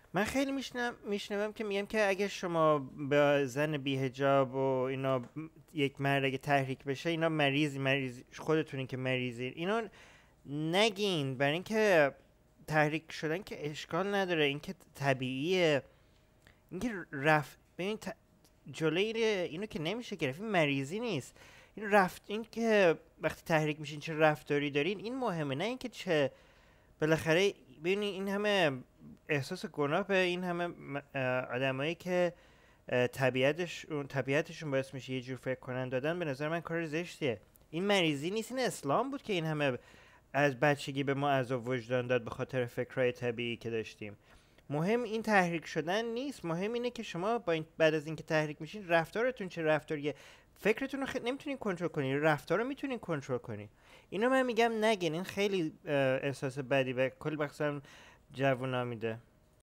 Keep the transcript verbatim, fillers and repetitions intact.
من خیلی میشنم میشنوم که میگم که اگه شما به زن بیهجاب و اینا یک مرد اگه تحریک بشه اینا مریضی مریض خودتونین که مریضین اینا نگین، برای اینکه تحریک شدن که اشکال نداره، اینکه طبیعیه، اینکه رفت ببین ت... جلوی اینو که نمیشه گرفت، این مریضی نیست. این رفت این که وقتی تحریک میشین چه رفتاری دارین این مهمه، نه اینکه چه بالاخره ببینی این همه احساس گناه به این همه م- اه، آدمایی که اه، طبیعتش اون طبیعتشون باعث میشه یه جور فکر کنن دادن، به نظر من کار زشتیه. این مریضی نیست، این اسلام بود که این همه از بچگی به ما عذاب وجدان داد به خاطر فکرهای طبیعی که داشتیم. مهم این تحریک شدن نیست، مهم اینه که شما با این بعد از اینکه تحریک میشین رفتارتون چه رفتاریه. فکرتون رو خ... نمیتونین کنترل کنین، رفتار رو میتونین کنترل کنین. اینو من میگم نگین، این خیلی اه، احساس بدی و کلی بخصم جوونا میده.